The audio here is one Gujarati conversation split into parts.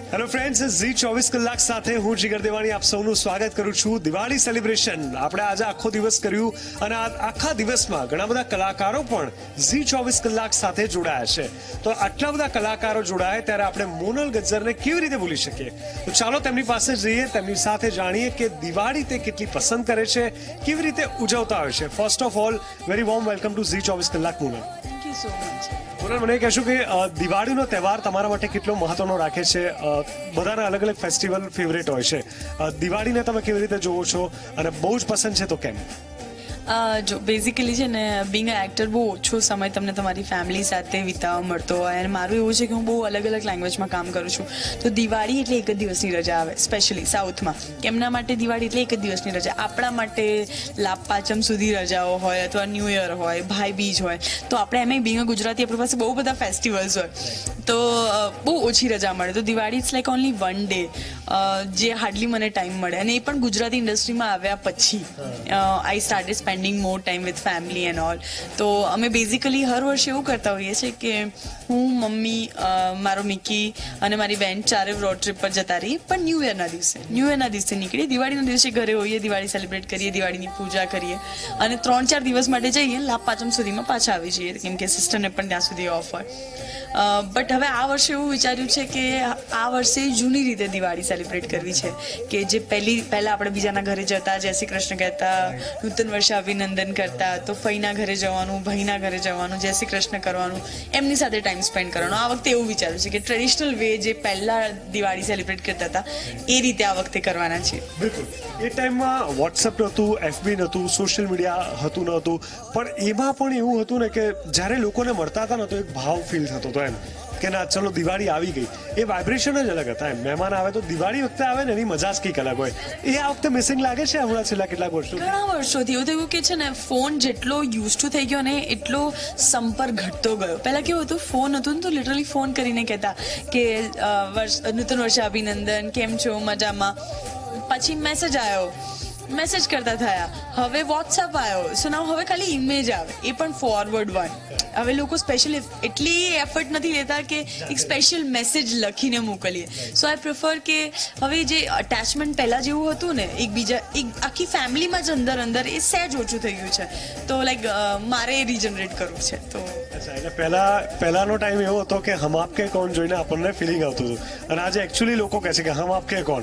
હેલો ફ્રેન્ડ્સ, ઝી 24 કલાક સાથે હું જીગર દેવાણી આપ સૌનું સ્વાગત કરું છું. દિવાળી સેલિબ્રેશન આપણે આજે આખો દિવસ કર્યું અને આ આખા દિવસમાં ઘણા બધા કલાકારો પણ ઝી 24 કલાક સાથે જોડાયા છે. તો આટલા બધા કલાકારો જોડાયા ત્યારે આપણે મોનલ ગજ્જરને કેવી રીતે ભૂલી શકીએ? તો ચાલો તેમની પાસે જઈએ, તેમની સાથે જાણીએ કે દિવાળી તે કેટલી પસંદ કરે છે, કેવી રીતે ઉજવતા હોય છે. First of all, very warm welcome to Zee 24 કલાક Monal. Thank you so much. Monal, મને કહેશો કે દિવાળીનો તહેવાર તમારા માટે કેટલો મહત્વનો રાખે છે? બધાના અલગ અલગ ફેસ્ટિવલ ફેવરેટ હોય છે. દિવાળીને તમે કેવી રીતે જોવો છો અને બહુ જ પસંદ છે તો કેમ? જો બેઝિકલી છે ને, બિંગ અ એક્ટર બહુ ઓછો સમય તમને તમારી ફેમિલી સાથે વિતાવવા મળતો હોય અને મારું એવું છે કે હું બહુ અલગ અલગ લેંગ્વેજમાં કામ કરું છું. તો દિવાળી એટલે એક જ દિવસની રજા આવે, સ્પેશિયલી સાઉથમાં. એમના માટે દિવાળી એટલે એક જ દિવસની રજા. આપણા માટે લાભ પાંચમ સુધી રજાઓ હોય અથવા ન્યૂ યર હોય, ભાઈ બીજ હોય. તો આપણે એમ બિંગ અ ગુજરાતી આપણી પાસે બહુ બધા ફેસ્ટિવલ્સ હોય, તો બહુ ઓછી રજા મળે. તો Diwali it's like only one day જે હાર્ડલી મને ટાઈમ મળે, અને એ પણ ગુજરાતી ઇન્ડસ્ટ્રીમાં આવ્યા પછી I started spending more time with family and all. તો અમે બેઝિકલી હર વર્ષે એવું કરતા હોઈએ છીએ કે હું, મમ્મી, મારો મિકી અને મારી બેન ચારે રોડ ટ્રીપ પર જતા રહીએ. પણ ન્યૂ યરના દિવસે નીકળીએ. દિવાળીના દિવસે ઘરે હોઈએ, દિવાળી સેલિબ્રેટ કરીએ, દિવાળીની પૂજા કરીએ અને 3-4 દિવસ માટે જઈએ. લાભ પાંચમ સુધીમાં પાછા આવી જઈએ, કેમ કે સિસ્ટરને પણ ત્યાં સુધી ઓફ હોય. બટ હવે આ વર્ષે એવું વિચાર્યું છે કે આ વર્ષે જૂની રીતે દિવાળી સેલિબ્રેટ કરવી છે, કે જે પહેલા આપણે બીજાના ઘરે જતા, જય શ્રી કૃષ્ણ કહેતા, નૂતન વર્ષ અભિનંદન કરતા, તો ફઈના ઘરે જવાનું, ભાઈના ઘરે જવાનું, જય શ્રી કૃષ્ણ કરવાનું, એમની સાથે ટાઈમ સ્પેન્ડ કરવાનો. આ વખતે એવું વિચાર્યું છે કે ટ્રેડિશનલ વે જે પહેલા દિવાળી સેલિબ્રેટ કરતા હતા એ રીતે આ વખતે કરવાના છે. બિલકુલ. એ ટાઈમમાં વોટ્સઅપ નહોતું, FB નહોતું, સોશિયલ મીડિયા નહોતું, પણ એમાં પણ એવું હતું ને કે જ્યારે લોકોને મળતા હતા ને તો એક ભાવ ફીલ થતો હતો એમ કે ના, ચલો દિવાળી આવી ગઈ. એ વાઇબ્રેશન જ અલગ હતા એમ. મહેમાન આવે તો દિવાળી વખતે આવે ને એની મજા જ કંઈક અલગ હોય. એ આ વખતે મિસિંગ લાગે છે હમણાં છેલ્લા કેટલાક વર્ષો? ઘણા વર્ષોથી એવું થયું કે છે ને, ફોન જેટલો યુઝ ટુ થઈ ગયો ને એટલો સંપર્ક ઘટતો ગયો. પહેલા કેવું હતું, ફોન હતું ને તો લિટરલી ફોન કરીને કહેતા કે નૂતન વર્ષ અભિનંદન, કેમ છો, મજામાં. પછી મેસેજ આવ્યો, મેસેજ કરતા થયા. હવે વોટ્સઅપ આવ્યો, સો નાવ હવે ખાલી ઇમેજ આવે, એ પણ ફોરવર્ડ વન. હવે લોકો સ્પેશિયલી એટલી એફર્ટ નથી લેતા કે એક સ્પેશિયલ મેસેજ લખીને મોકલીએ. સો આઈ પ્રિફર કે હવે જે અટેચમેન્ટ પહેલાં જેવું હતું ને, એક આખી ફેમિલીમાં જ અંદર એ સહેજ ઓછું થઈ ગયું છે. તો લાઈક મારે એ રીજનરેટ કરવું છે. તો એટલે પહેલાનો ટાઈમ એવો હતો કે હમ આપ કે કોણ જોઈને આપણને ફિલિંગ આવતું હતું, અને આજે એકચ્યુઅલી લોકો કહે છે કે હમ આપ કે કોણ.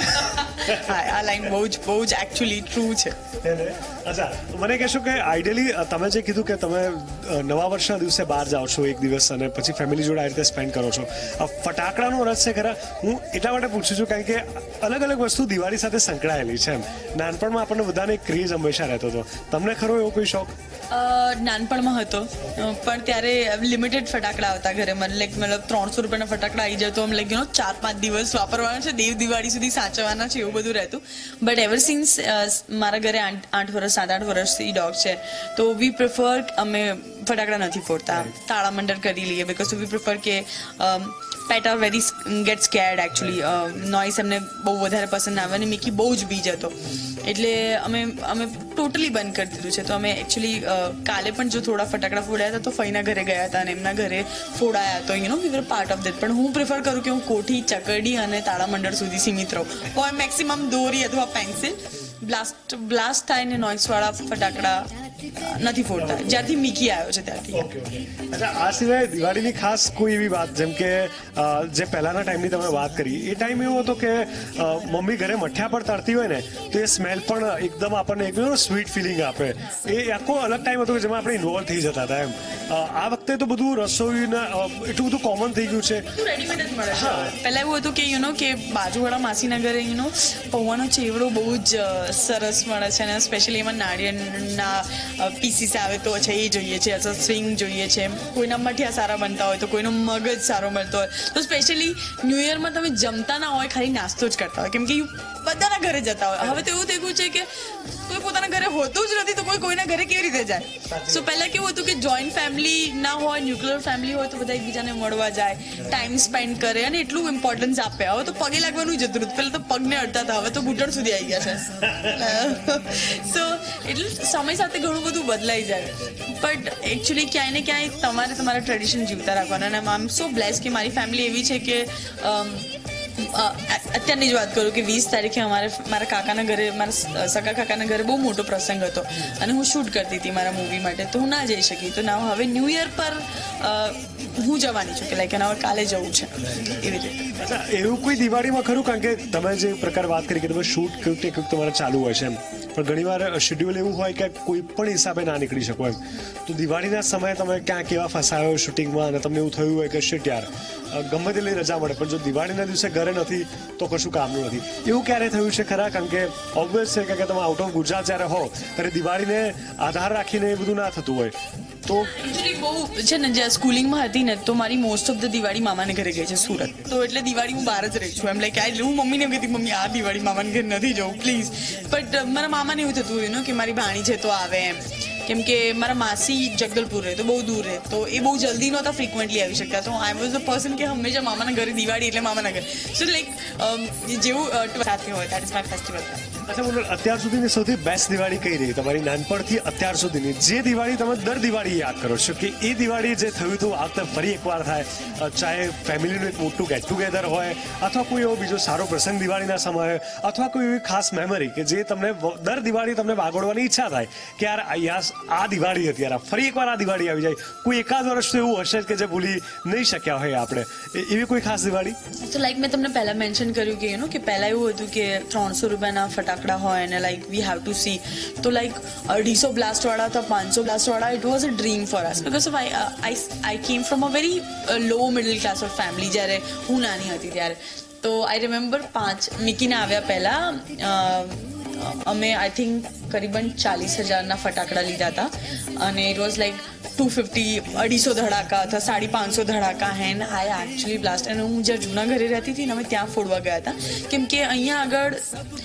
હા, આ લાઈન બહુ જ એકચ્યુઅલી ટ્રુ છે. અચ્છા, મને કહેશો કે આઈડિયલી તમે જે કીધું કે તમે નવા વર્ષના દિવસે બહાર જાઓ છો એક દિવસ અને પછી ફેમિલી જોડે આ રીતે સ્પેન્ડ કરો છો, ફટાકડાનો રસ છે ખરા? હું એટલા માટે પૂછું છું કારણ કે અલગ અલગ વસ્તુ દિવાળી સાથે સંકળાયેલી છે એમ. નાનપણમાં આપણને બધાને ક્રેઝ હંમેશા રહેતો હતો. તમને ખરો એવો કોઈ શોખ? નાનપણમાં હતો, પણ ત્યારે લિમિટેડ ફટાકડા આવતા ઘરે. મને લાઈક મતલબ 300 રૂપિયાના ફટાકડા આવી જાય તો આમ લાઈક 4-5 દિવસ વાપરવાના છે, દેવ દિવાળી સુધી સાચવવાના છે, એવું બધું રહેતું. બટ એવર સિન્સ મારા ઘરે 7-8 વર્ષથી ડોગ છે, તો વી પ્રિફર, અમે ફટાકડા નથી ફોડતા, તાળામંડળ કરી લઈએ. બિકોઝ વી પ્રિફર કે pet are very get scared actually. Noise એમને બહુ વધારે પસંદ આવે અને મિકી બહુ જ બીજ હતો, એટલે અમે ટોટલી બંધ કરી દીધું છે. તો અમે એકચ્યુઅલી કાલે પણ જો થોડા ફટાકડા ફોડાયા હતા તો ફઈના ઘરે ગયા હતા અને એમના ઘરે ફોડાયા. તો we were part of that. પણ હું પ્રિફર કરું કે હું કોઠી, ચકરડી અને તાળામંડળ સુધી સીમિત રહું. કોઈ મેક્સિમમ દોરી અથવા પેન્સિલ બ્લાસ્ટ થાય ને નોઇસવાળા ફટાકડા નથી ફોડતા જ્યારથી મિકી આવ્યો છે ત્યારથી. અચ્છા, આ સિવાય દિવાળીની ખાસ કોઈ એવી વાત, જેમ કે જે પહેલાના ટાઈમની તમે વાત કરી, એ ટાઈમ એવો હતો કે મમ્મી ઘરે મઠિયા પર તળતી હોય ને તો એ સ્મેલ પણ એકદમ આપણને એક સ્વીટ ફિલિંગ આપે. એ આખો અલગ ટાઈમ હતો કે જેમાં આપણે ઇન્વોલ્વ થઈ જતા હતા એમ. આ વખતે તો બધું રસોઈના એટલું બધું કોમન થઈ ગયું છે, રેડીમેડ જ મળે છે. પહેલા એવું હતું કે કે બાજુવાળા માસીના ઘરે પૌવાનો ચેવડો બહુ જ સરસ મળે છે, અને સ્પેશિયલી એમાં નાળિયેરના પીસીસ આવે તો છે એ જોઈએ છે, અથવા સ્વિંગ જોઈએ છે. કોઈના મઠિયા સારા બનતા હોય તો કોઈનો મગજ સારો મળતો હોય. તો સ્પેશિયલી ન્યૂ યરમાં તમે જમતા ના હોય, ખાલી નાસ્તો જ કરતા હોય, કેમ કે બધાના ઘરે જતા હોય. હવે તો એવું થઈ ગયું છે કે કોઈ પોતાના ઘરે હોતું જ નથી, તો કોઈના ઘરે કેવી રીતે જાય? સો પહેલા કેવું હતું કે જોઈન્ટ ફેમિલી ના હોય, ન્યુક્લિયર ફેમિલી હોય તો બધા એકબીજાને મળવા જાય, ટાઈમ સ્પેન્ડ કરે અને એટલું ઇમ્પોર્ટન્સ આપે. હવે તો પગે લાગવાનું જતું રહ્યું. પહેલા તો પગને અડતા હતા, હવે તો ઘૂંટણ સુધી આવી ગયા છે. સો એટલે સમય સાથે ઘણું બધું બદલાઈ જાય. બટ એકચ્યુઅલી ક્યાંય ને ક્યાંય તમારે તમારા ટ્રેડિશન જીવતા રાખવાના. અને આઈ એમ સો બ્લેસ્ડ કે મારી ફેમિલી એવી છે કે અત્યારની જ વાત કરું કે 20 તારીખે મારા કાકાના ઘરે, મારા સગા કાકાના ઘરે બહુ મોટો પ્રસંગ હતો અને હું શૂટ કરતી હતી મારા મૂવી માટે, તો હું ના જઈ શકી. તો ના હવે ન્યૂ યર પર હું જવાની છું કે લાઈક હવે કાલે જવું છે એવી રીતે. અચ્છા, એવું કોઈ દિવાળીમાં ખરું, કારણ કે તમે જે પ્રકાર વાત કરી કે તમે શૂટ કંઈક તમારે ચાલુ હોય છે એમ, પણ ઘણીવાર શેડ્યુલ એવું હોય કે કોઈ પણ હિસાબે ના નીકળી શકો એમ, તો દિવાળીના સમયે તમે ક્યાંક એવા ફસાયો શૂટિંગમાં અને તમને એવું થયું હોય કે શિટ યાર ગમે તે લઈ રજા મળે પણ જો દિવાળીના દિવસે ઘરે નથી તો કશું કામનું નથી, એવું ક્યારે થયું છે ખરા? કારણ કે ઓબ્વિયસ છે કે તમે આઉટ ઓફ ગુજરાત જ્યારે હો ત્યારે દિવાળીને આધાર રાખીને એ બધું ના થતું હોય. તો એકચ્યુઅલી બહુ છે ને, જ્યાં સ્કૂલિંગમાં હતી ને તો મારી મોસ્ટ ઓફ ધ દિવાળી મામાને ઘરે ગઈ છે સુરત, તો એટલે દિવાળી હું બહાર જ રહી છું એમ. લાઈક હું મમ્મીને કહેતી મમ્મી આ દિવાળી મામાને ઘરે નથી જવું પ્લીઝ, બટ મારા મામાને એવું થતું હોય કે મારી ભાણી છે તો આવે એમ, કેમ કે મારા માસી જગદલપુર રહે તો બહુ દૂર રહે, તો એ બહુ જલ્દી નહોતા ફ્રિકવન્ટલી આવી શકતા, તો આઈ વોઝ ધ પર્સન કે હંમેશા મામાના ઘરે દિવાળી એટલે મામાના ઘરે. સો લાઈક જેવું સાથે હોય દેટ ઇઝ માય ફેસ્ટિવલ. અચ્છા બોલો, અત્યાર સુધીની સૌથી બેસ્ટ દિવાળી કઈ રહી તમારી નાનપણથી અત્યાર સુધીની, જે દિવાળી તમે દર દિવાળી યાદ કરો છો કે એ દિવાળી જે થયું હતું આ વખતે ફરી એકવાર થાય, ચાહે ફેમિલીનું એક મોટું ગેટ ટુગેધર હોય અથવા કોઈ એવો બીજો સારો પ્રસંગ દિવાળીના સમયે અથવા કોઈ એવી ખાસ મેમરી કે જે તમને દર દિવાળી તમને વાગોડવાની ઈચ્છા થાય કે યાર આ દિવાળી હતી યાર, ફરી એકવાર આ દિવાળી આવી જાય, કોઈ એકાદ વર્ષ તો એવું હશે કે જે ભૂલી નહીં શક્યા હોય આપણે, એવી કોઈ ખાસ દિવાળી? તો લાઈક મેં તમને પહેલા મેન્શન કર્યું કે કે પહેલા એવું હતું કે 300 રૂપિયાના ફટાકડા હોય અને like we have to see, તો લાઈક 250 બ્લાસ્ટ વાળા અથવા 500 બ્લાસ્ટ વાળા, it was a dream for us because of I came from a very low middle class of family જ્યારે હું નાની હતી ત્યારે. તો આઈ રિમેમ્બર મિકીને આવ્યા પહેલા અમે આઈ થિંક કરીબન 40,000ના ફટાકડા લીધા હતા અને ઇટ વોઝ લાઈક 250 ધડાકા અથવા 550 ધડાકા હેન્ડ આઈ એકચ્યુઅલી બ્લાસ્ટ. અને હું જ્યાં જૂના ઘરે રહેતી હતી ને અમે ત્યાં ફોડવા ગયા હતા, કેમ કે અહીંયા આગળ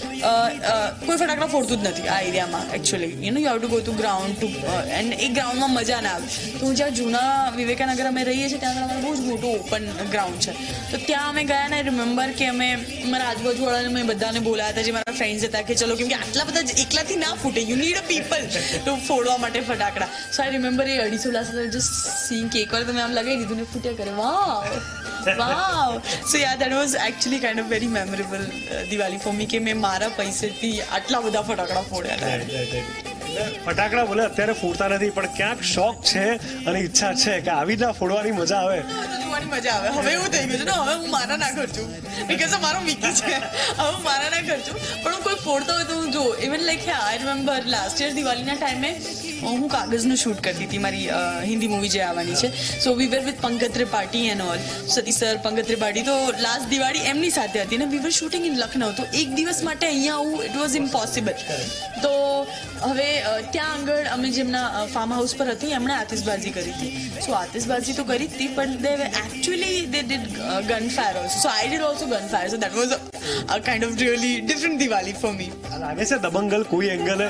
કોઈ ફટાકડા ફોડતું જ નથી આ એરિયામાં actually, you have to go to ground to, and એ ગ્રાઉન્ડમાં મજા ના આવે. તો હું જ્યાં જૂના વિવેકાનગર અમે રહીએ છીએ ત્યાં આગળ અમારે બહુ જ મોટું ઓપન ગ્રાઉન્ડ છે, તો ત્યાં અમે ગયા ને રિમેમ્બર કે અમે મારા આજુબાજુવાળાને મેં બધાને બોલાયા હતા જે મારા ફ્રેન્ડ્સ હતા કે ચલો, કેમ કે આટલા બધા એકલાથી ના ફૂટે, યુ નીડ અ પીપલ તો ફોડવા માટે ફટાકડા. So I remember a 250 blast just scene કે એકવાર તમે આમ લગાવી દીધું ને ફૂટ્યા કરે, વાવ. So yeah, that was actually kind of very memorable Diwali for me કે મેં મારા પૈસેથી આટલા બધા ફટાકડા ફોડ્યા હતા. ફટાકડા બોલે અત્યારે ફોડતા નથી પણ ક્યાંક શોખ છે અને ઈચ્છા છે કે આવી ના ફોડવાની મજા આવે, જોવાની મજા આવે. હવે એવું થઈ ગયું છે ને, હવે હું મારા ના ખર્ચું બીકોઝ મારો મિકી છે, હવે હું મારા ના ખર્ચું પણ હું કોઈ ફોડતો હોય તો હું જો even like I remember last year દિવાળીના ટાઈમે હું કાગઝનું શૂટ કરતી હતી, મારી હિન્દી મૂવી જે આવવાની છે. So we were with Pankaj Tripathi and all, Sati sir, Pankaj Tripathi. તો લાસ્ટ દિવાળી એમની સાથે હતી ને we were shooting in Lucknow, તો એક દિવસ માટે અહીંયા આવું ઇટ વોઝ ઇમ્પોસિબલ. તો હવે ત્યાં આગળ અમે જેમના ફાર્મ હાઉસ પર હતી એમણે આતિશબાજી કરી હતી. સો આતિશબાજી તો કરી જ હતી પણ they actually they did gun fire also, so I did also gun fire. So that was a kind of really different Diwali for me. લાગે છે દબંગલ કોઈ એંગલ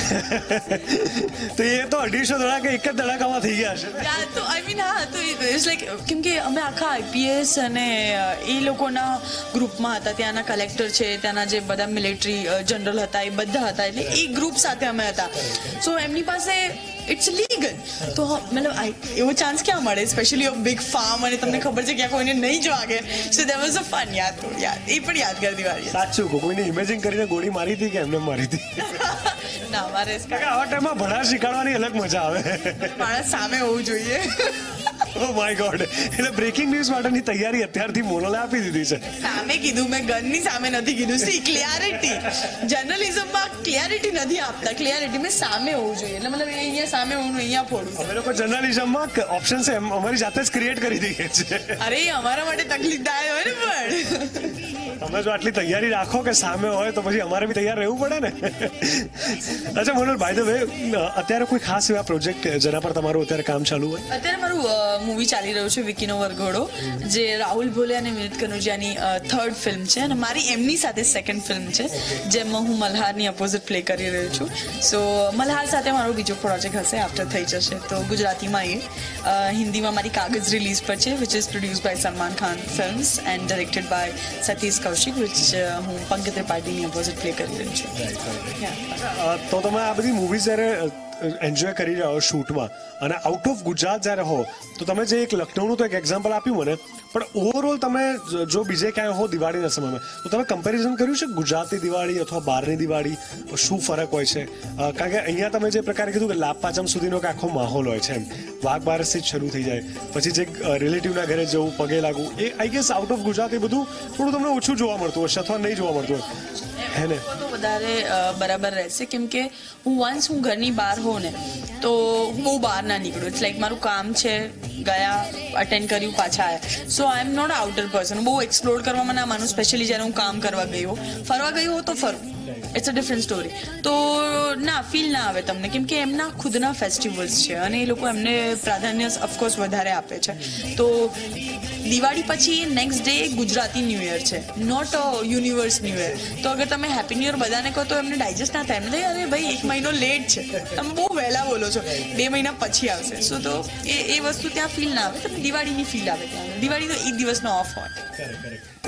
તો એ તો 250 ધડાકા એક જ ધડાકામાં થઈ ગયા છે. તો આઈ મીન હા, તો ઇટ્સ લાઈક કેમ કે અમે આખા આઈપીએસ અને એ લોકોના ગ્રુપમાં હતા, ત્યાંના કલેક્ટર છે, ત્યાંના જે બધા મિલિટરી જનરલ હતા એ બધા હતા, એટલે એ ગ્રુપ સાથે અમે હતા. સો એમની પાસે ઇટ્સ લીગલ, તો મતલબ એવો ચાન્સ ક્યાં મળે, સ્પેશિયલી બિગ ફાર્મ અને તમને ખબર છે ક્યાં કોઈને નહીં જ વાગે. So that was a fun. યાદ એ પણ યાદગાર દિવાળી. સાચું કોઈને ઇમેજિન કરીને ગોળી મારી હતી કે એમને મારી હતી? ના, મારે આવા ટાઈમમાં ભણાર શીખવાડવાની અલગ મજા આવે, માણસ સામે હોવું જોઈએ. ઓ માય ગોડ, એટલે બ્રેકિંગ ન્યૂઝ માટેની તૈયારી અત્યારથી મોનલે આપી દીધી છે. સામે કીધું મેં, ગનની સામે નથી કીધું. સી ક્લિયરિટી, જર્નલિઝમમાં ક્લિયરિટી નથી આપતા, ક્લિયરિટી મેં સામે હોવું જોઈએ, એટલે મતલબ અહીંયા સામે હોવું, અહીંયા ફોડું. અમે લોકો જર્નલિઝમમાં ઓપ્શન છે અમારી જાતે જ ક્રિએટ કરી દઈએ છીએ. અરે અમારા માટે તકલીફદાયક હોય ને, પણ તમે જો આટલી તૈયારી રાખો કે સામે હોય તો પછી અમારે બી તૈયાર રહેવું પડે ને. અચ્છા મોનલ, બાય ધ વે અત્યારે કોઈ ખાસ એવા પ્રોજેક્ટ જેના પર તમારું અત્યારે કામ ચાલુ હોય? અત્યારે મારું મૂવી ચાલી રહ્યું છે વિકીનો વરઘોડો, જે રાહુલ ભોલે અને વિનીત કનોજિયાની 3rd ફિલ્મ છે અને મારી એમની સાથે 2nd ફિલ્મ છે જેમાં હું મલ્હારની અપોઝિટ પ્લે કરી રહ્યો છું. સો મલ્હાર સાથે મારો બીજો પ્રોજેક્ટ હશે આફ્ટર થઈ જશે, તો ગુજરાતીમાં એ, હિન્દીમાં મારી કાગઝ રિલીઝ પર છે which is produce by Salman Khan films and directed by Satish Kaushik, which હું પંકજ ત્રિપાઠીની અપોઝિટ પ્લે કરી રહ્યો છું. તો તમે આ બધી મૂવીઝ જ્યારે એન્જોય કરી રહ્યા હો શૂટમાં અને આઉટ ઓફ ગુજરાત જ્યારે હો તો તમે જે એક લખનૌનું તો એક એક્ઝામ્પલ આપ્યું મને, પણ ઓવરઓલ તમે જો બીજે ક્યાંય હો દિવાળીના સમયમાં તો તમે કમ્પેરિઝન કર્યું છે ગુજરાતી દિવાળી અથવા બહારની દિવાળી, શું ફરક હોય છે? કારણ કે અહીંયા તમે જે પ્રકારે કીધું કે લાભ પાંચમ સુધીનો એક આખો માહોલ હોય છે, એમ વાઘ બારસથી જ શરૂ થઈ જાય, પછી જે રિલેટિવના ઘરે જવું, પગે લાગવું, એ I guess out of Gujarat એ બધું થોડું તમને ઓછું જોવા મળતું હશે અથવા નહીં જોવા મળતું હોય હે ને? તો વધારે બરાબર રહેશે, કેમ કે હું ઘરની બહાર હોઉં ને તો હું બહુ બહાર ના નીકળું. ઇટ્સ લાઈક મારું કામ છે, ગયા અટેન્ડ કર્યું, પાછા આવ્યા. So I am not outer person. બહુ એક્સપ્લોર કરવામાં ના માનું, સ્પેશિયલી જ્યારે હું કામ કરવા ગઈ હોઉં. ફરવા ગઈ હોઉં તો ફરું, ઇટ્સ અ ડિફરન્ટ સ્ટોરી. તો ના ફીલ ના આવે તમને, કેમ કે એમના ખુદના ફેસ્ટિવલ્સ છે અને એ લોકો એમને પ્રાધાન્ય ઓફકોર્સ વધારે આપે છે. તો દિવાળી પછી next day Gujarati new year છે, નોટ યુનિવર્સ ન્યૂ યર. તો અગર તમે હેપી ન્યૂ યર બધાને કહો તો એમને ડાયજેસ્ટ ના થાય, એમને થાય અરે ભાઈ 1 મહિનો લેટ છે, તમે બહુ વહેલા બોલો છો, 2 મહિના પછી આવશે. સો તો એ વસ્તુ ત્યાં ફીલ ના આવે, તમને દિવાળીની ફીલ આવે ત્યાં. દિવાળી તો એક દિવસનો ઓફ હોય.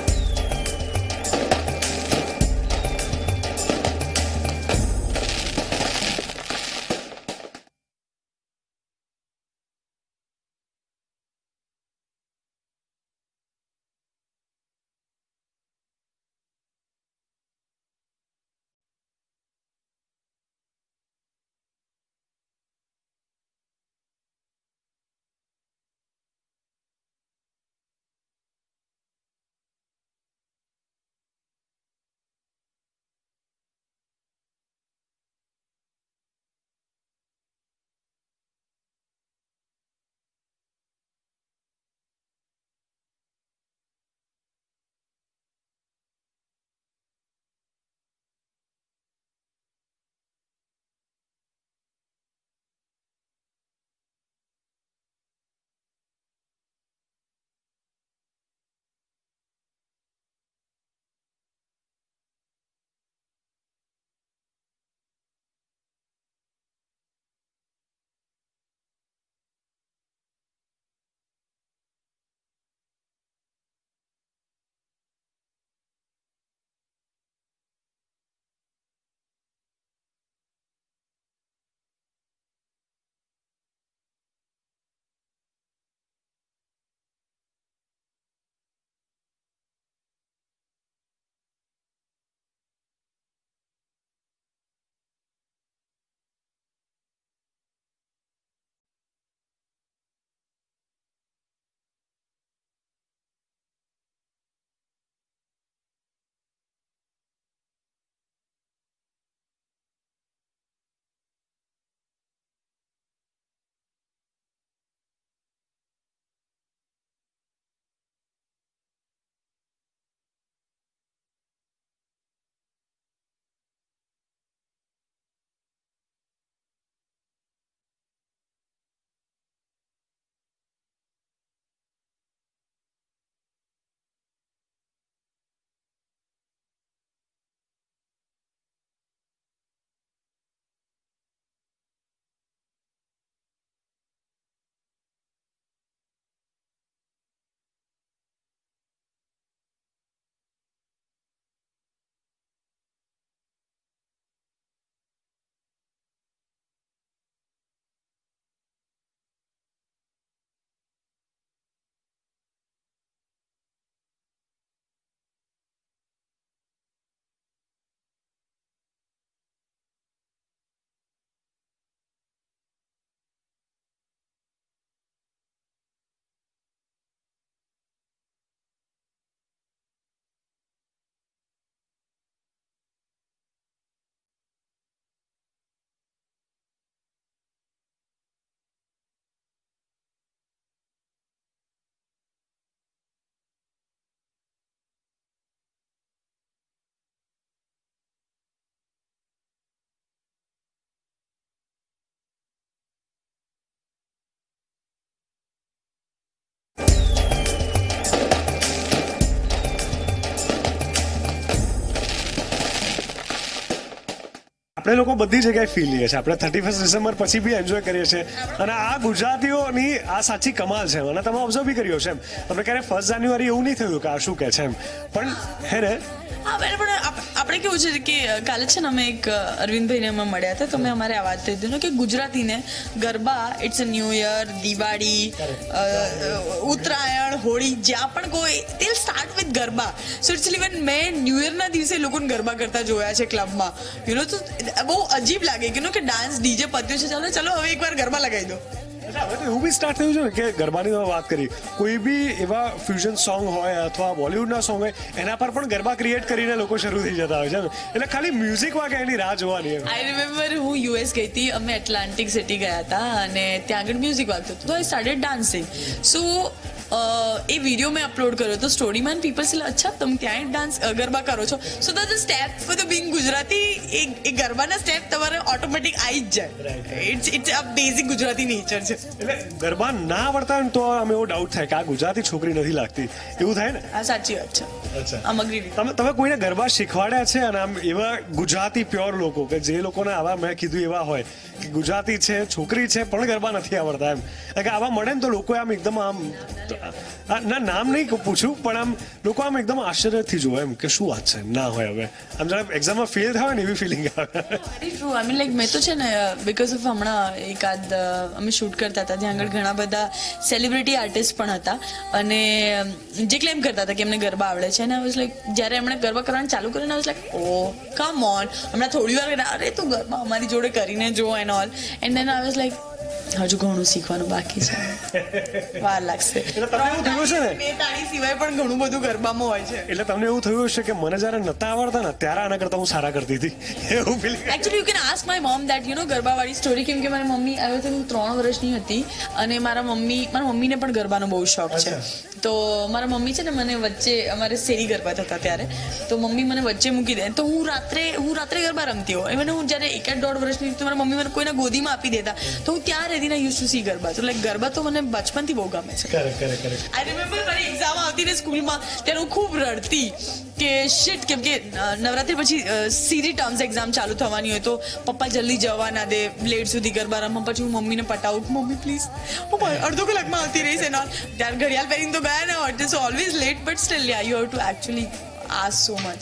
આપણે લોકો બધી જગ્યાએ ફીલ લઈએ છીએ. આપણે 31 ડિસેમ્બર પછી બી એન્જોય કરીએ છીએ અને આ ગુજરાતીઓની આ સાચી કમાલ છે. અને તમે ઓબ્ઝર્વ બી કર્યો છે એમ, તમને ક્યારે 1 જાન્યુઆરી એવું નહીં થયું કે આ શું કહે છે એમ, પણ હે ને હા પણ આપણે કેવું છે કે કાલે છે ને અમે એક અરવિંદભાઈને અમે મળ્યા હતા, તો મેં અમારે આ વાત થઈ હતી કે ગુજરાતીને garba it's a new year, Diwali, Uttarayan, Holi, જ્યાં પણ કોઈ તે start with garba. So it's even મેં ન્યૂ યરના દિવસે લોકોને ગરબા કરતા જોયા છે ક્લબમાં, યુ નો. તો બહુ અજીબ લાગે કે ડાન્સ ડીજે પત્યું છે, ચાલો હવે એકવાર ગરબા લગાવી દો. હવે તો એવું બી સ્ટાર્ટ થયું છે ને કે ગરબાની તમે વાત કરી, કોઈ બી એવા ફ્યુઝન સોંગ હોય અથવા બોલિવૂડના સોંગ હોય એના પર પણ ગરબા ક્રિએટ કરીને લોકો શરૂ થઈ જતા હોય છે ને, એટલે ખાલી મ્યુઝિક વાગે એની રાહ જોવાની. આઈ રિમેમ્બર હું યુએસ ગઈ હતી, અમે એટલાન્ટિક સિટી ગયા હતા અને ત્યાં આગળ મ્યુઝિક વાગતું હતું, તો આઈ સ્ટાર્ટેડ ડાન્સિંગ. સો એ વિડીયો મેં અપલોડ કર્યો તો સ્ટોરીમાં, પીપલ સે અચ્છા તમે ત્યાં ડાન્સ ગરબા કરો છો. So the step for the being Gujarati, એ ગરબાના સ્ટેપ તમારે ઓટોમેટિક આવી જ જાય. It's a basic Gujarati nature છે. એટલે ગરબા ના આવડતા હોય તો આમ એવો ડાઉટ થાય કે આ ગુજરાતી છોકરી નથી લાગતી, એવું થાય ને? આ સાચી વાત છે. આમ અગ્રી. તમે કોઈને ગરબા શીખવાડ્યા છે અને આમ એવા ગુજરાતી પ્યોર લોકો કે જે લોકોને આવા મેં કીધું એવા હોય કે ગુજરાતી છે, છોકરી છે પણ ગરબા નથી આવડતા એમ, કે આવા મળે ને તો લોકો આમ એકદમ આમ ના નામ નહીં પૂછું પણ આમ લોકો આમ એકદમ આશ્ચર્યથી જોવે એમ કે શું વાત છે, ના હોય હવે આમ જરા એક્ઝામમાં ફેલ થાય ને એવી ફિલિંગ આવે. ટ્રુ. આઈ મીન લાઈક મેં તો છે ને બીકોઝ ઓફ હમણાં એકાદ અમે શૂટ કરતા હતા જ્યાં આગળ ઘણા બધા સેલિબ્રિટી આર્ટિસ્ટ પણ હતા અને જે ક્લેમ કરતા હતા કે એમને ગરબા આવડે છે, અને આઈ વોઝ લાઈક જ્યારે એમણે ગરબા કરવાનું ચાલુ કર્યું ને I was like oh come on, હમણાં થોડી વાર અરે તું ગરબા અમારી જોડે કરીને જો and all, and then I was like હજુ ઘણું શીખવાનું બાકી છે, વાર લાગશે. એટલે તમને એવું થયું છે ને, બે તાળી સિવાય પણ ઘણું બધું ગરબામાં હોય છે. એટલે તમને એવું થયું હશે કે મને જયારે નતા આવડતા ને ત્યારે આના કરતા હું સારા કરતી હતી, એવું feeling. Actually you can ask my mom that you know ગરબાવાળી સ્ટોરી, કેમ કે મારી મમ્મી આવ્યો તો હું 3 વર્ષની હતી અને મારા મમ્મીને પણ ગરબાનો બહુ શોખ છે. તો મારા મમ્મી છે ને મને વચ્ચે, અમારે શેરી ગરબા થતા ત્યારે, તો મમ્મી મને વચ્ચે મૂકી દે તો હું રાત્રે ગરબા રમતી હોઉં. even હું જ્યારે 1-1.5 વર્ષની તો મારા મમ્મી મને કોઈના ગોદીમાં આપી દેતા તો હું ત્યાં રહેતી ને યુઝ ટુ સી ગરબા. તો લાઈક ગરબા તો મને બચપનથી બહુ ગમે છે. આઈ રિમેમ્બર મારી એક્ઝામ આવતી ને સ્કૂલમાં ત્યારે હું ખૂબ રડતી કે શિટ, કેમ કે નવરાત્રી પછી સીધી ટર્મ્સ એક્ઝામ ચાલુ થવાની હોય તો પપ્પા જલ્દી જવા ના દે, લેટ સુધી ગરબા રમવા. પછી હું મમ્મીને પટાવું, મમ્મી પ્લીઝ હું અડધો કલાકમાં આવતી રહીશ એના. ત્યારે ઘડિયાળ પહેરીને તો ગયા ને, it is always late but still ya you have to actually ask so much.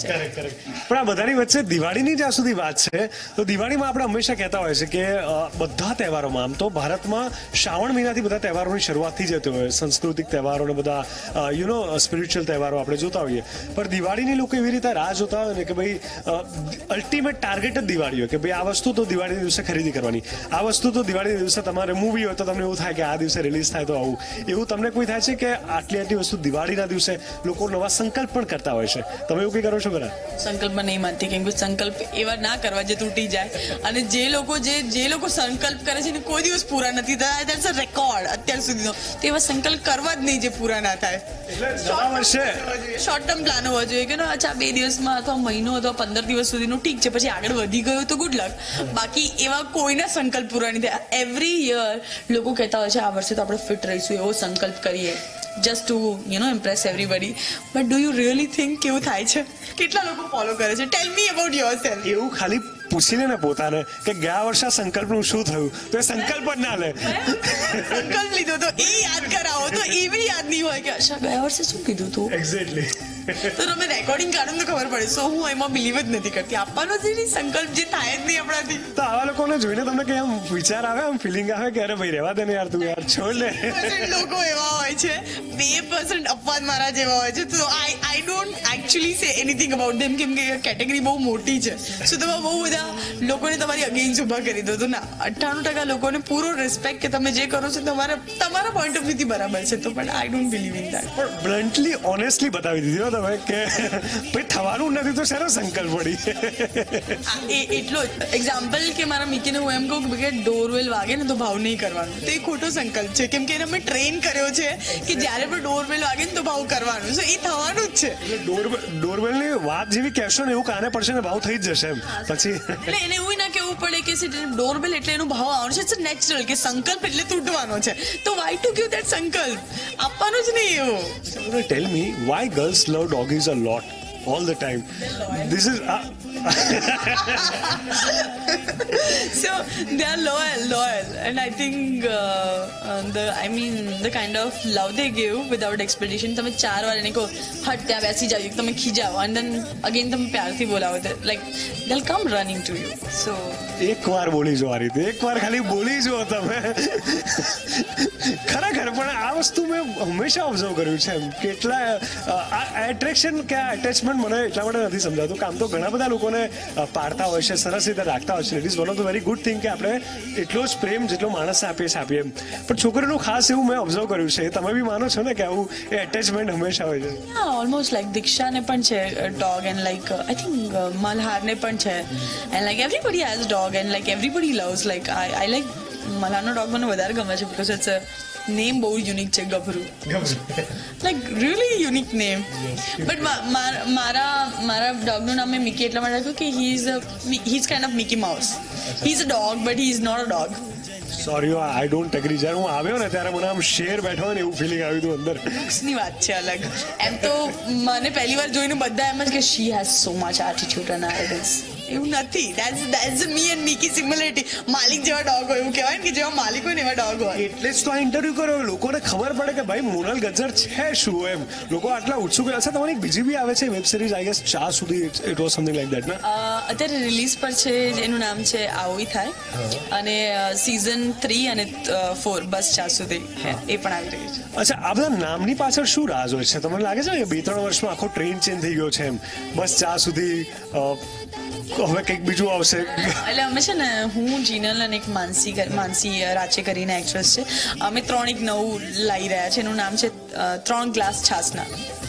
પણ આ બધાની વચ્ચે દિવાળીની જ્યાં સુધી વાત છે તો દિવાળીમાં આપણે હંમેશા કહેતા હોય છે કે બધા તહેવારોમાં, આમ તો ભારતમાં શ્રાવણ મહિનાથી બધા તહેવારોની શરૂઆત થઈ જતી હોય, સાંસ્કૃતિક તહેવારો ને બધા સ્પિરિચ્યુઅલ તહેવારો આપણે જોતા હોઈએ, પણ દિવાળીની લોકો એવી રીતે રાહ જોતા હોય ને કે ભાઈ અલ્ટિમેટ ટાર્ગેટ જ દિવાળી હોય કે ભાઈ આ વસ્તુ તો દિવાળીના દિવસે ખરીદી કરવાની, આ વસ્તુ તો દિવાળીના દિવસે તમારે મૂવી હોય તો તમને એવું થાય કે આ દિવસે રિલીઝ થાય તો આવું. એવું તમને કોઈ થાય છે કે આટલી વસ્તુ દિવાળીના દિવસે લોકો નવા સંકલ્પ પણ કરતા હોય છે? તમે એવું કઈ કરો છો? ખરા સંકલ્પમાં નહીં માનતી, કેમ કે સંકલ્પ એવા ના કરવા જે તૂટી જાય, અને જે લોકો સંકલ્પ કરે છે ને કોઈ દિવસ પૂરા નથી થતા, ધેટ્સ અ રેકોર્ડ અત્યાર સુધીનો. તો એવા સંકલ્પ કરવા જ નહીં જે પૂરા ના થાય. શોર્ટ ટર્મ પ્લાન હોવા જોઈએ કે અચ્છા 2 દિવસમાં અથવા મહિનો અથવા 15 દિવસ સુધીનું ઠીક છે, પછી આગળ વધી ગયું તો ગુડ લક. બાકી એવા કોઈના સંકલ્પ પૂરા નહીં થાય. એવરી યર લોકો કહેતા હોય છે આ વર્ષે તો આપણે ફિટ રહીશું, એવો સંકલ્પ કરીએ just to impress everybody, but do you really think કેવું થાય છે? કેટલા લોકો ફોલો કરે છે? tell me about yourself. એવું ખાલી પૂછીને ને પોતાને કે ગયા વર્ષે સંકલ્પનું શું થયું, તો એ સંકલ્પ જ ના લે. સંકલ્પ લીધો તો એ યાદ કરાવો તો એ બી યાદ નહીં હોય કે અચ્છા ગયા વર્ષે શું કીધું તું. એક્ઝેક્ટલી. તો તમે રેકોર્ડિંગ કાઢો તો ખબર પડે. સો હું એમાં બિલીવ જ નથી કરતી. આપવાનો જ નહીં સંકલ્પ, જે થાય જ નહીં આપણાથી. તો આવા લોકોને જોઈને તમને કઈ આમ વિચાર આવે, આમ ફિલિંગ આવે કે અરે ભાઈ રહેવા દે ને યાર, તું યાર છોડ ને. લોકો એવા હોય છે, 2% અપવાદ મારા જેવા હોય છે, તો I don't actually say anything about them, કેમ કે કેટેગરી બહુ મોટી છે. સો તમે બહુ બધા લોકોને તમારી અગેન્સ્ટ ઉભા કરી દો. તો ના, 98% લોકોને પૂરો રિસ્પેક્ટ કે તમે જે કરો છો તમારા પોઈન્ટ ઓફ વ્યૂથી બરાબર છે, તો પણ I don't believe in that. પણ બ્લન્ટલી ઓનેસ્ટલી બતાવી દીધી તમે કે ભાઈ થવાનું નથી તો શેનો સંકલ્પ પડી. એટલો જ એક્ઝામ્પલ કે મારા મિકીને હું એમ કહું કે ડોરવેલ વાગે ને તો ભાવ નહીં કરવાનું, તો એ ખોટો સંકલ્પ છે, કેમ કે એને અમે ટ્રેન કર્યો છે કે જ્યારે પણ ડોરવેલ વાગે ને તો ભાવ કરવાનું. સો એ થવાનું જ છે. ડોરવેલની વાત જેવી કહેશો ને એવું કાને પડશે ને ભાવ થઈ જ જશે એમ પછી. એટલે એને એવું ના કેવું પડે કે ડોરબેલ એટલે એનો ભાવ આવવાનો છે. ઇટ્સ નેચરલ કે સંકલ્પ એટલે તૂટવાનો છે, તો વાય ટુ ગીવ ધેટ સંકલ્પ, આપવાનો જ નહીં એવો. Tell me why girls love doggies a lot all the time. This is So they are loyal, and I think the kind of love they give without expectation. તમે 4 વાર એને કહો હટ ત્યાં બેસી જાવ, તમે ખીજાવો, and then again તમે પ્યારથી બોલાવો, like they'll come running to you. So એકવાર બોલી જો આ રીતે, એકવાર ખાલી બોલી જો તમે. ખરેખર પણ આ વસ્તુ મેં હંમેશા ઓબ્ઝર્વ કર્યું છે એમ કેટલા આ એટ્રેક્શન કે આ એટેચમેન્ટ મને એટલા માટે નથી સમજાતું. કામ તો ઘણા બધા લોકોને પાડતા હોય છે, સરસ રીતે રાખતા હોય છે. It is one of the very good thing કે આપણે એટલો જ પ્રેમ જેટલો માણસને આપીએ એમ. પણ છોકરીનું ખાસ એવું મેં ઓબ્ઝર્વ કર્યું છે, તમે બી માનો છો ને કે આવું એ એટેચમેન્ટ હંમેશા હોય છે? yeah, almost like દીક્ષાને પણ છે dog, and like I think મલ્હારને પણ છે, and like everybody has dog, and like everybody loves, like I like મલ્હારનો dog મને વધારે ગમે છે because it's a name બહુ યુનિક છે, Gabru. like really unique name. but મારા ડોગનું નામ મેં મિકી એટલા માટે રાખ્યું કે he's kind of Mickey Mouse. he's a dog but he is not a dog. Sorry I don't agree. જ્યારે હું આવ્યો ને ત્યારે મને આમ શેર બેઠો હોય ને એવું ફિલિંગ આવ્યું હતું અંદર. ની વાત છે અલગ. એમ તો મને પહેલી વાર જોઈને બધા એમ જ કે she has so much attitude and arrogance. એવું નથી. that's me and Mickey similarity. માલિક જેવા ડોગ હોય એવું કહેવાય ને કે જેવા માલિક હોય ને એવા ડોગ હોય. એટલે જ તો આ ઇન્ટરવ્યુ કર્યો, લોકોને ખબર પડે કે ભાઈ મોનલ ગજ્જર છે શું એમ. લોકો આટલા ઉત્સુક હશે. તમારી બીજી બી આવે છે વેબ સિરીઝ આઈ ગેસ ચા સુધી, it was something like that ને? અત્યારે રિલીઝ પર છે, એનું નામ છે આવોઈ થાય, અને સીઝન 3 અને 4 બસ ચા સુધી એ પણ આવી રહ્યું છે. અચ્છા, આ બધા નામની પાછળ શું રાજ હોય છે? તમને લાગે છે કે 2-3 વર્ષમાં આખો ટ્રેન્ડ ચેન્જ થઈ ગયો છે એમ? બસ ચા સુધી, હવે કંઈક બીજું આવશે? એટલે અમે છે ને, હું જીનલ અને એક માનસી રાચે કરીને એક્ટ્રેસ છે, અમે 3 એક નવું લાવી રહ્યા છે. એનું નામ છે 3 ગ્લાસ છાસના.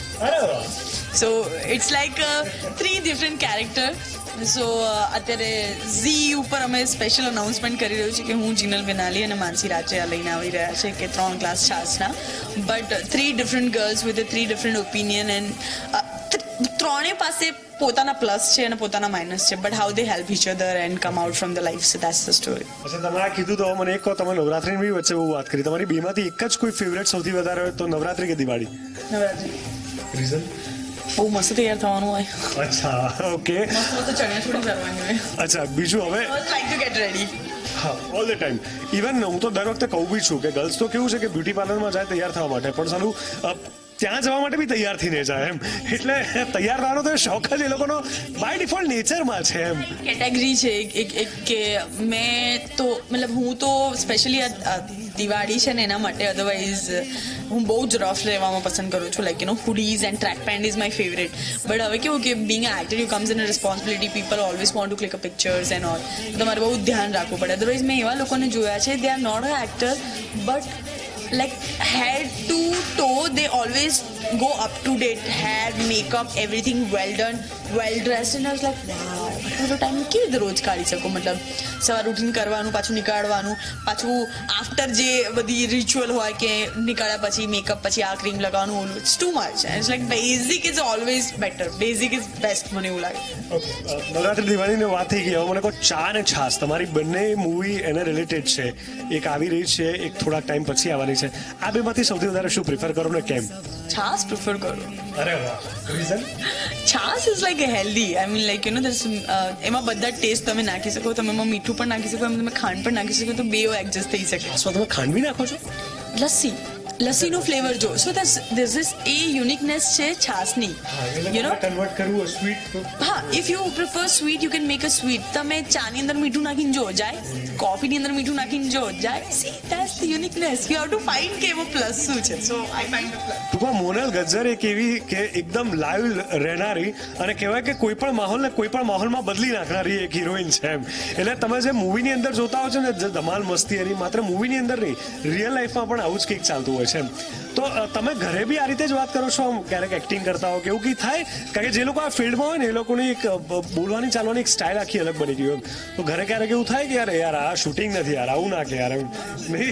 So it's like 3 different character. સો અત્યારે ઝી ઉપર અમે સ્પેશિયલ અનાઉન્સમેન્ટ કરી રહ્યું છે કે હું જીનલ બેનાલી અને માનસી રાચે લઈને આવી રહ્યા છે કે 3 ગ્લાસ છાસના, but 3 different girls with 3 different opinion, and ત્રણે પાસે પોતાના પ્લસ છે અને પોતાના માઇનસ છે, but how they help each other and come out from the life. So that's the story. અચ્છા, તમે આ કીધું તો મને એક કહો, તમે નવરાત્રીની બી વચ્ચે બહુ વાત કરી, તમારી બેમાંથી એક જ કોઈ ફેવરેટ સૌથી વધારે હોય તો નવરાત્રી કે દિવાળી? નવરાત્રી. રીઝન? બહુ મસ્ત તૈયાર થવાનું હોય. અચ્છા, ઓકે. મસ્ત ચણિયાચોળી પહેરવાની હોય. અચ્છા, બીજું હવે લાઈક ટુ ગેટ રેડી. હા, ઓલ ધ ટાઈમ. ઇવન હું તો દર વખતે કહું બી છું કે ગર્લ્સ તો કેવું છે કે બ્યુટી પાર્લરમાં જાય તૈયાર થવા માટે, પણ સારું ત્યાં જવા માટે બી તૈયાર થઈને જાય એમ. એટલે તૈયાર થવાનો તો શોખ જ એ લોકોનો બાય ડિફોલ્ટ નેચરમાં છે એમ. કેટેગરી છે એક કે મેં તો મતલબ હું તો સ્પેશિયલી દિવાળી છે ને એના માટે, અધરવાઇઝ હું બહુ જ રફ રહેવામાં પસંદ કરું છું. Like hoodies and track pant is my favourite. But હવે કેવું કે being a actor you comes in a responsibility, people always want to click a pictures and all. તમારે બહુ ધ્યાન રાખવું પડે. અધરવાઇઝ મેં એવા લોકોને જોયા છે, they are not a actor but like head to toe they always go up to date, hair, makeup, everything well done, well dressed, and I was like wow, આટલો ટાઈમ કેવી રીતે રોજ કાઢી શકો? મતલબ સવાર ઉઠીને કરવાનું, પાછું નીકાળવાનું, પાછું આફ્ટર જે બધી રિચ્યુઅલ હોય કે નીકાળ્યા પછી મેકઅપ, પછી આ ક્રીમ લગાવવાનું, ઓલું it's too much. It's like basic is always better. Basic is best, મને એવું લાગે. નવરાત્રી દિવાળીની વાત થઈ ગઈ, હવે મને કહો ચા અને છાસ, તમારી બંને મૂવી એને રિલેટેડ છે, એક આવી રહી છે, એક થોડાક ટાઈમ પછી આવવાની છે. આ બેમાંથી સૌથી વધારે શું પ્રિફર કરો ને કેમ? છાસ પ્રિફર કરું. અરે વાહ, રીઝન? છાસ is like healthy. I mean like એમાં બધા ટેસ્ટ તમે નાખી શકો, તમે એમાં મીઠું પણ નાખી શકો, એમાં તમે ખાંડ પણ નાખી શકો, તો બેઓ એડજસ્ટ થઈ શકે. છાસમાં તમે ખાંડ બી નાખો છો? લસ્સીનો ફ્લેવર જો, so this is a uniqueness છે છાસની. યુ નો કન્વર્ટ કરવું સ્વીટ. હા, if you prefer sweet you can make a sweet. તમે ચાની અંદર મીઠું નાખીને જો જાય, કોફીની અંદર મીઠું નાખીને જો જાય. See that's the uniqueness. You have to find કે એમાં પ્લસ શું છે. So I find the plus. ટૂંકમાં મોનલ ગજ્જર એક એવી કે એકદમ લાઈવ રહેનારી અને કહેવાય કે કોઈ પણ માહોલને કોઈ પણ માહોલમાં બદલી નાખનારી એક હિરોઈન છે એમ. એટલે તમે જે મૂવીની અંદર જોતા હો છો ને, જે ધમાલ મસ્તી એની માત્ર મૂવીની અંદર નહીં, રિયલ લાઈફમાં પણ આવું જ કંઈક ચાલતું હોય છે એમ. તો તમે ઘરે બી આ રીતે જ વાત કરો છો આમ, ક્યારેક એક્ટિંગ કરતા હો કે એવું કંઈ થાય? કારણ કે જે લોકો આ ફિલ્ડમાં હોય ને એ લોકોની એક બોલવાની ચાલવાની એક સ્ટાઇલ આખી અલગ બની ગઈ હોય. તો ઘરે ક્યારેક એવું થાય કે યાર આ શૂટિંગ નથી, યાર આવું ના કે યાર એમ નહીં?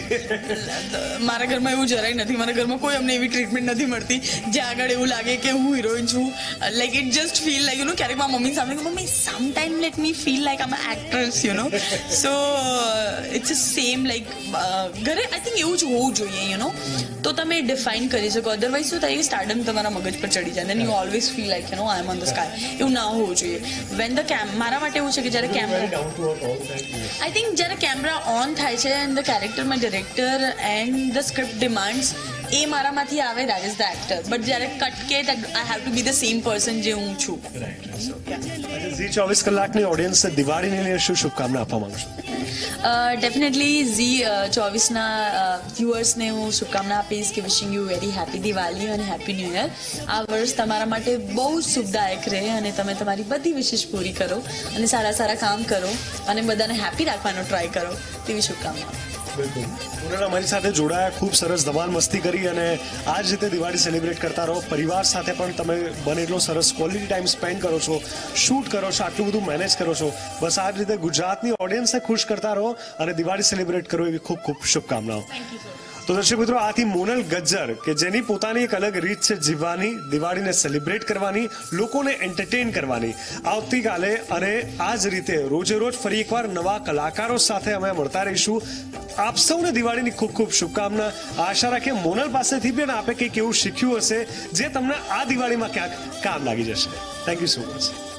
મારા ઘરમાં એવું જરાય નથી. મારા ઘરમાં કોઈ અમને એવી ટ્રીટમેન્ટ નથી મળતી જ્યાં આગળ એવું લાગે કે હું હિરોઈન છું. Like it just feel like ક્યારેક મારા મમ્મી સામે મમ્મી some time let me feel like આમ actress so it's same like ઘરે આઈ થિંક એવું જ હોવું જોઈએ. તો તમે ડિફાઇન કરી શકો. અધરવાઇઝ શું થાય, સ્ટાર્ડમ તમારા મગજ પર ચડી જાય, then you always feel like I am on the sky. એવું ના હોવું જોઈએ. વેન ધ મારા માટે એવું છે કે જ્યારે કેમેરા, આઈ થિંક જ્યારે કેમેરા ઓન થાય છે એન્ડ ધ કેરેક્ટરમાં director and the script demands, એ મારામાંથી આવે, that is the actor. But જ્યારે કટ કે I have to be the same person જે હું છું. ઝી 24 કલાકની ઓડિયન્સને દિવાળીને લઈને શું શુભકામના આપવા માંગુ છું? ડેફિનેટલી ઝી 24ના વ્યુઅર્સને હું શુભકામના આપીશ કે wishing you very happy Diwali અને હેપી ન્યૂ યર. આ વર્ષ તમારા માટે બહુ શુભદાયક રહે અને તમે તમારી બધી વિશેષ પૂરી કરો અને સારા સારા કામ કરો અને બધાને હેપી રાખવાનો ટ્રાય કરો, તેવી શુભકામનાઓ. બિલકુલ. પૂનમ અમારી સાથે જોડાયા, ખૂબ સરસ ધમાલ મસ્તી કરી અને આ જ રીતે દિવાળી સેલિબ્રેટ કરતા રહો. પરિવાર સાથે પણ તમે બને એટલો સરસ ક્વોલિટી ટાઈમ સ્પેન્ડ કરો છો, શૂટ કરો છો, આટલું બધું મેનેજ કરો છો. બસ આ જ રીતે ગુજરાતની ઓડિયન્સને ખુશ કરતા રહો અને દિવાળી સેલિબ્રેટ કરો, એવી ખૂબ ખૂબ શુભકામનાઓ. તો દર્શક મિત્રો, આથી મોનલ ગજ્જર કે જેની પોતાની એક અલગ રીત છે જીવવાની, દિવાળીને સેલિબ્રેટ કરવાની, લોકોને એન્ટરટેન કરવાની. આવતીકાલે અને આ જ રીતે રોજે રોજ ફરી એકવાર નવા કલાકારો સાથે અમે મળતા રહીશું. આપ સૌને દિવાળીની ખૂબ ખૂબ શુભકામના. આશા રાખીએ મોનલ પાસેથી પણ આપે કંઈક એવું શીખ્યું હશે જે તમને આ દિવાળીમાં ક્યાંક કામ લાગી જશે. Thank you so much.